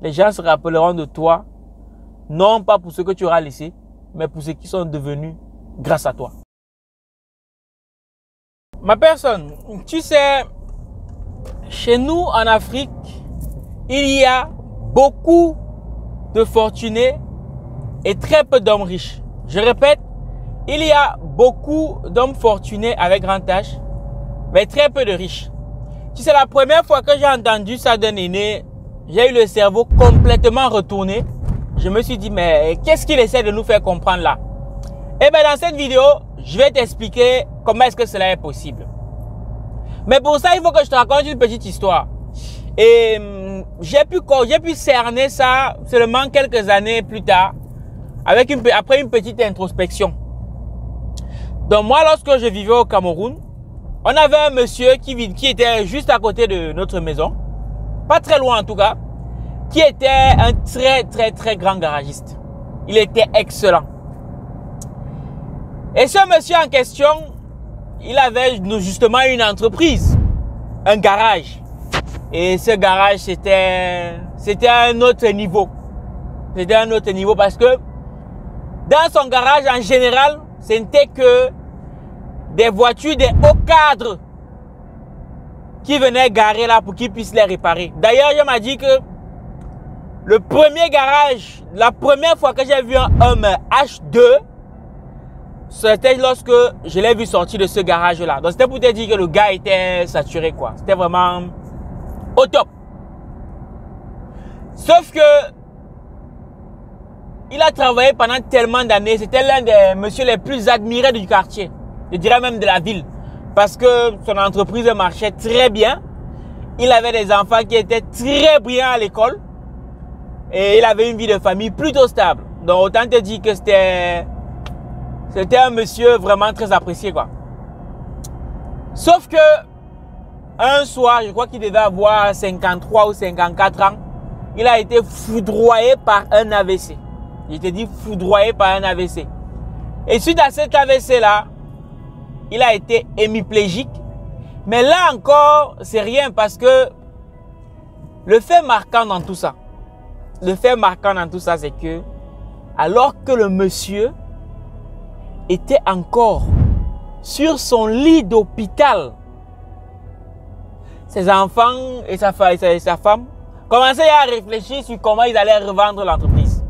les gens se rappelleront de toi, non pas pour ce que tu auras laissé, mais pour ce qu'ils sont devenus grâce à toi. Ma personne, tu sais, chez nous en Afrique, il y a beaucoup de fortunés et très peu d'hommes riches. Je répète, il y a beaucoup d'hommes fortunés avec grand H, mais très peu de riches. Tu sais, la première fois que j'ai entendu ça d'un aîné, j'ai eu le cerveau complètement retourné. Je me suis dit, mais qu'est-ce qu'il essaie de nous faire comprendre là? Eh bien, dans cette vidéo, je vais t'expliquer comment est-ce que cela est possible. Mais pour ça, il faut que je te raconte une petite histoire. Et j'ai pu cerner ça seulement quelques années plus tard, après une petite introspection. Donc moi, lorsque je vivais au Cameroun, on avait un monsieur qui était juste à côté de notre maison, pas très loin en tout cas, qui était un très grand garagiste. Il était excellent. Et ce monsieur en question, il avait justement une entreprise, un garage. Et ce garage, c'était un autre niveau. C'était un autre niveau parce que dans son garage, en général, ce n'était que des voitures, des hauts cadres qui venaient garer là pour qu'ils puissent les réparer. D'ailleurs, je m'a dit que le premier garage, la première fois que j'ai vu un H2, c'était lorsque je l'ai vu sortir de ce garage-là. Donc, c'était pour te dire que le gars était saturé, quoi. C'était vraiment au top. Sauf que il a travaillé pendant tellement d'années. C'était l'un des messieurs les plus admirés du quartier. Je dirais même de la ville. Parce que son entreprise marchait très bien. Il avait des enfants qui étaient très brillants à l'école. Et il avait une vie de famille plutôt stable. Donc, autant te dire que c'était un monsieur vraiment très apprécié, quoi. Sauf que, un soir, je crois qu'il devait avoir 53 ou 54 ans, il a été foudroyé par un AVC. Il était dit foudroyé par un AVC. Et suite à cet AVC-là, il a été hémiplégique. Mais là encore, c'est rien parce que le fait marquant dans tout ça, c'est que alors que le monsieur était encore sur son lit d'hôpital, ses enfants et sa femme commençaient à réfléchir sur comment ils allaient revendre l'entreprise.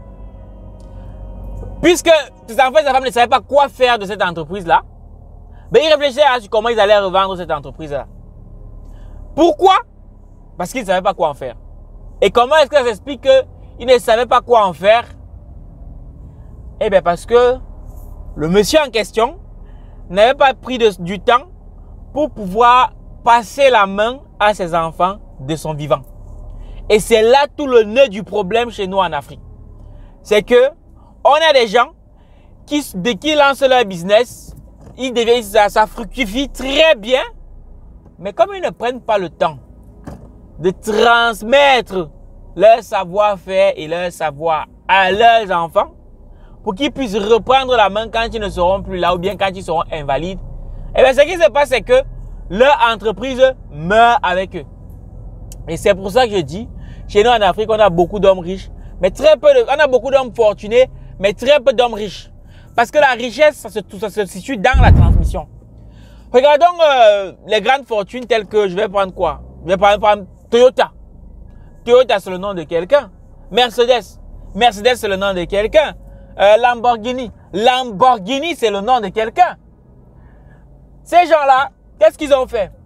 Puisque ses enfants et sa femme ne savaient pas quoi faire de cette entreprise-là, mais ils réfléchissaient sur comment ils allaient revendre cette entreprise-là. Pourquoi? Parce qu'ils ne savaient pas quoi en faire. Et comment est-ce que ça s'explique qu'ils ne savaient pas quoi en faire? Eh bien parce que le monsieur en question n'avait pas pris du temps pour pouvoir passer la main à ses enfants de son vivant. Et c'est là tout le nœud du problème chez nous en Afrique. C'est que on a des gens qui lancent leur business, ça fructifie très bien, mais comme ils ne prennent pas le temps de transmettre leur savoir-faire et leur savoir à leurs enfants, pour qu'ils puissent reprendre la main quand ils ne seront plus là ou bien quand ils seront invalides, et bien ce qui se passe, c'est que leur entreprise meurt avec eux. Et c'est pour ça que je dis, chez nous en Afrique, on a beaucoup d'hommes riches, mais on a beaucoup d'hommes fortunés, mais très peu d'hommes riches. Parce que la richesse, ça se situe dans la transmission. Regardons les grandes fortunes telles que, je vais prendre quoi? Je vais prendre Toyota. Toyota, c'est le nom de quelqu'un. Mercedes, c'est le nom de quelqu'un. Lamborghini, c'est le nom de quelqu'un. Ces gens-là, qu'est-ce qu'ils ont fait?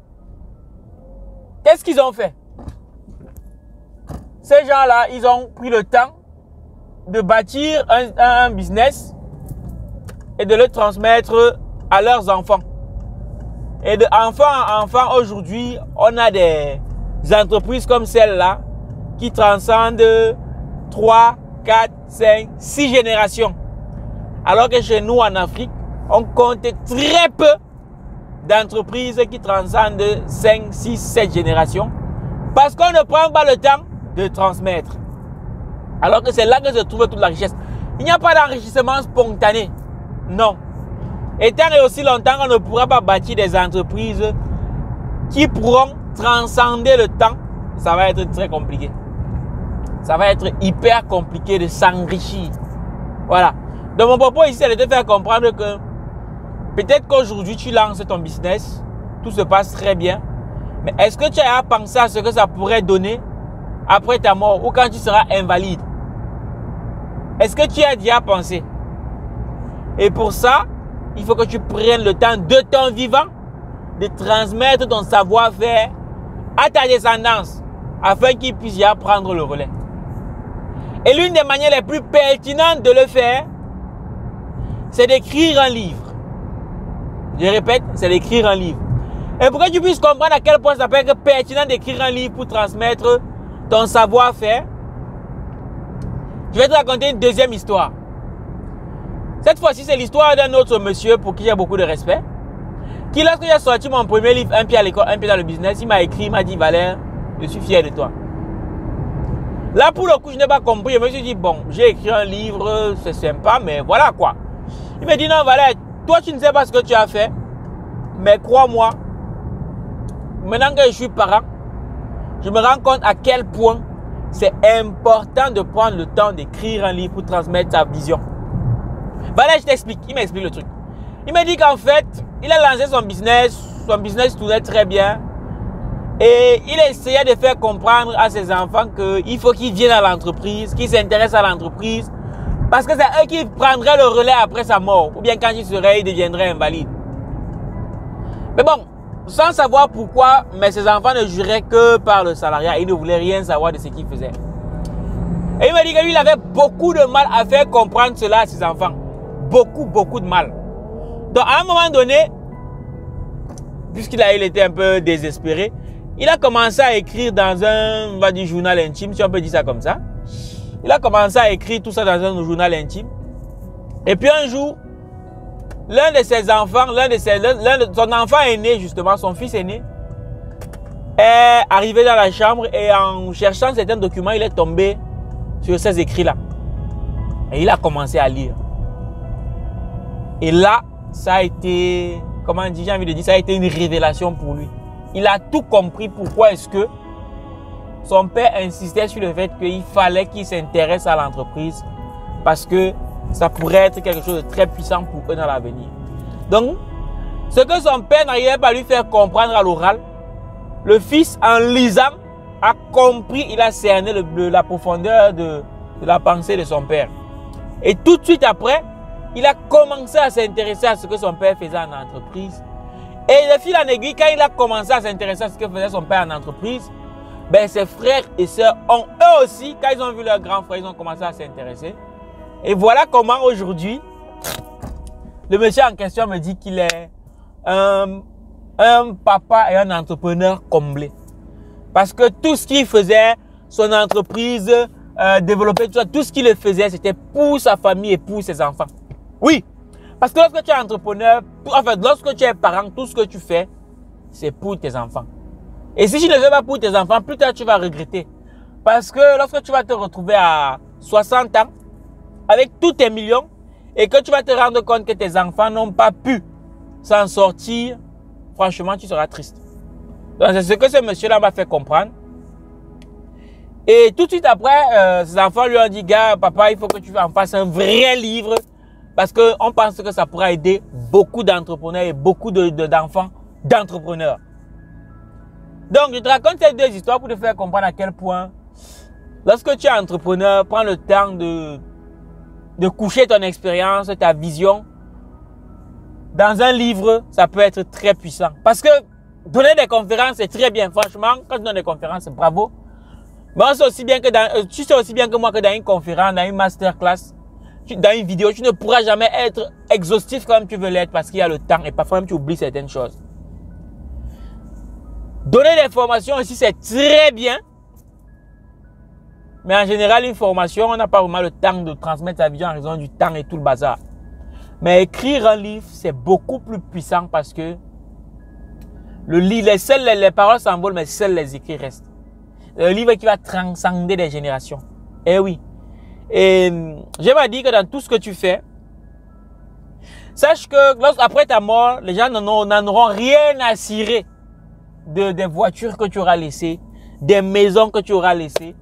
Ces gens-là, ils ont pris le temps de bâtir un business et de le transmettre à leurs enfants. Et de enfant en enfant, aujourd'hui, on a des entreprises comme celle-là qui transcendent 3, 4, 5, 6 générations. Alors que chez nous en Afrique, on compte très peu d'entreprises qui transcendent 5, 6, 7 générations parce qu'on ne prend pas le temps de transmettre. Alors que c'est là que se trouve toute la richesse. Il n'y a pas d'enrichissement spontané. Non. Et tant et aussi longtemps qu'on ne pourra pas bâtir des entreprises qui pourront transcender le temps, ça va être très compliqué. ça va être hyper compliqué de s'enrichir. Voilà. Donc mon propos ici, c'est de te faire comprendre que peut-être qu'aujourd'hui, tu lances ton business, tout se passe très bien, mais est-ce que tu as pensé à ce que ça pourrait donner après ta mort ou quand tu seras invalide? Est-ce que tu as déjà pensé? Et pour ça, il faut que tu prennes le temps de ton vivant de transmettre ton savoir-faire à ta descendance afin qu'ils puissent y prendre le relais. Et l'une des manières les plus pertinentes de le faire, c'est d'écrire un livre. Je répète, c'est d'écrire un livre. Et pour que tu puisses comprendre à quel point ça peut être pertinent d'écrire un livre pour transmettre ton savoir-faire, je vais te raconter une deuxième histoire. Cette fois-ci, c'est l'histoire d'un autre monsieur pour qui j'ai beaucoup de respect, qui lorsque j'ai sorti mon premier livre, Un pied à l'école, un pied dans le business, il m'a écrit, il m'a dit, Valère, je suis fier de toi. Là, pour le coup, je n'ai pas compris. Je me suis dit, bon, j'ai écrit un livre, c'est sympa, mais voilà quoi. Il me dit, non, Valère, toi, tu ne sais pas ce que tu as fait, mais crois-moi, maintenant que je suis parent, je me rends compte à quel point c'est important de prendre le temps d'écrire un livre pour transmettre sa vision. Valère, je t'explique. Il m'explique le truc. Il m'a dit qu'en fait, il a lancé son business tournait très bien. Et il essayait de faire comprendre à ses enfants qu'il faut qu'ils viennent à l'entreprise, qu'ils s'intéressent à l'entreprise. Parce que c'est eux qui prendraient le relais après sa mort. Ou bien quand il deviendrait invalide. Mais bon, sans savoir pourquoi, mais ses enfants ne juraient que par le salariat. Ils ne voulaient rien savoir de ce qu'il faisait. Et il m'a dit que lui, il avait beaucoup de mal à faire comprendre cela à ses enfants. Beaucoup de mal. Donc à un moment donné, puisqu'il était un peu désespéré, il a commencé à écrire dans un, on va dire, journal intime, si on peut dire ça comme ça. Il a commencé à écrire tout ça dans un journal intime. Et puis un jour, l'un de ses enfants, son enfant aîné justement, son fils aîné, est arrivé dans la chambre et en cherchant certains documents, il est tombé sur ces écrits-là. Et il a commencé à lire. Et là, ça a été, comment on dit, j'ai envie de dire, ça a été une révélation pour lui. Il a tout compris pourquoi est-ce que son père insistait sur le fait qu'il fallait qu'il s'intéresse à l'entreprise parce que ça pourrait être quelque chose de très puissant pour eux dans l'avenir. Donc, ce que son père n'arrivait pas à lui faire comprendre à l'oral, le fils, en lisant, a compris, il a cerné la profondeur de la pensée de son père. Et tout de suite après, il a commencé à s'intéresser à ce que son père faisait en entreprise. Et de fil en aiguille, quand il a commencé à s'intéresser à ce que faisait son père en entreprise, ben ses frères et sœurs ont eux aussi, quand ils ont vu leur grand frère, ils ont commencé à s'intéresser. Et voilà comment aujourd'hui, le monsieur en question me dit qu'il est un papa et un entrepreneur comblé. Parce que tout ce qu'il faisait, son entreprise, développer tout ce qu'il faisait, c'était pour sa famille et pour ses enfants. Oui, parce que lorsque tu es entrepreneur, en fait, lorsque tu es parent, tout ce que tu fais, c'est pour tes enfants. Et si tu ne le fais pas pour tes enfants, plus tard tu vas regretter. Parce que lorsque tu vas te retrouver à 60 ans, avec tous tes millions, et que tu vas te rendre compte que tes enfants n'ont pas pu s'en sortir, franchement, tu seras triste. Donc, c'est ce que ce monsieur-là m'a fait comprendre. Et tout de suite après, ses enfants lui ont dit, gars, papa, il faut que tu en fasses un vrai livre. Parce qu'on pense que ça pourra aider beaucoup d'entrepreneurs et beaucoup d'enfants d'entrepreneurs. Donc, je te raconte ces deux histoires pour te faire comprendre à quel point, lorsque tu es entrepreneur, prends le temps de coucher ton expérience, ta vision dans un livre, ça peut être très puissant. Parce que donner des conférences, c'est très bien. Franchement, quand tu donnes des conférences, bravo. Mais tu sais aussi bien que moi que dans une conférence, dans une masterclass, dans une vidéo, tu ne pourras jamais être exhaustif comme tu veux l'être parce qu'il y a le temps et parfois même tu oublies certaines choses. Donner des formations aussi, c'est très bien. Mais en général, une formation, on n'a pas vraiment le temps de transmettre sa vision en raison du temps et tout le bazar. Mais écrire un livre, c'est beaucoup plus puissant parce que les paroles s'envolent, mais seuls les écrits restent. Un livre qui va transcender des générations. Eh oui. Et j'aimerais dire que dans tout ce que tu fais, sache que après ta mort, les gens n'en auront rien à cirer des voitures que tu auras laissées, des maisons que tu auras laissées,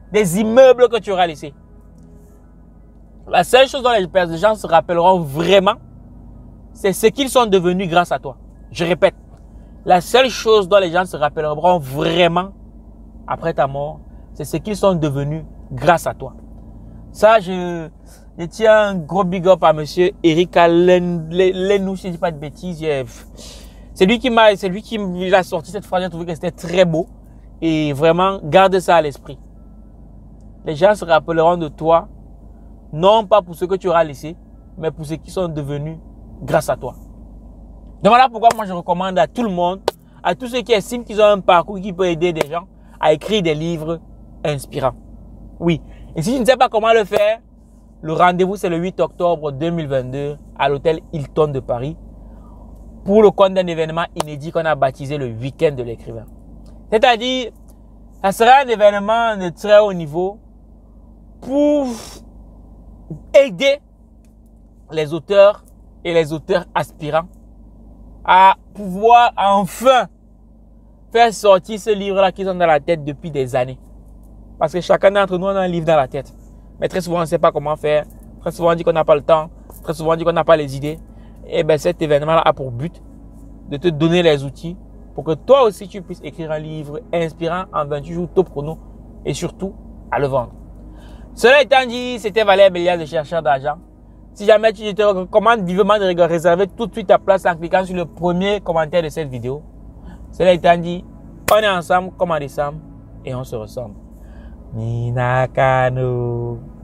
des immeubles que tu auras laissés. La seule chose dont les gens se rappelleront vraiment, c'est ce qu'ils sont devenus grâce à toi. Je répète, la seule chose dont les gens se rappelleront vraiment après ta mort, c'est ce qu'ils sont devenus grâce à toi. Ça, je tiens un gros big up à monsieur Eric Lenou, si je ne dis pas de bêtises. C'est lui qui m'a sorti cette phrase, j'ai trouvé que c'était très beau. Et vraiment, garde ça à l'esprit. Les gens se rappelleront de toi, non pas pour ce que tu auras laissé, mais pour ce qu'ils sont devenus grâce à toi. Donc voilà pourquoi moi je recommande à tout le monde, à tous ceux qui estiment qu'ils ont un parcours qui peut aider des gens à écrire des livres inspirants. Oui. Et si tu ne sais pas comment le faire, le rendez-vous c'est le 8 octobre 2022 à l'hôtel Hilton de Paris pour le compte d'un événement inédit qu'on a baptisé le week-end de l'écrivain. C'est-à-dire, ça sera un événement de très haut niveau pour aider les auteurs et les auteurs aspirants à pouvoir enfin faire sortir ce livre-là qu'ils ont dans la tête depuis des années. Parce que chacun d'entre nous a un livre dans la tête. Mais très souvent, on ne sait pas comment faire. Très souvent, on dit qu'on n'a pas le temps. Très souvent, on dit qu'on n'a pas les idées. Et bien, cet événement-là a pour but de te donner les outils pour que toi aussi, tu puisses écrire un livre inspirant en 28 jours top chrono et surtout à le vendre. Cela étant dit, c'était Valère Béliard, le chercheur d'argent. Si jamais tu te recommandes vivement de réserver tout de suite ta place en cliquant sur le premier commentaire de cette vidéo. Cela étant dit, on est ensemble comme en décembre et on se ressemble. Minakano.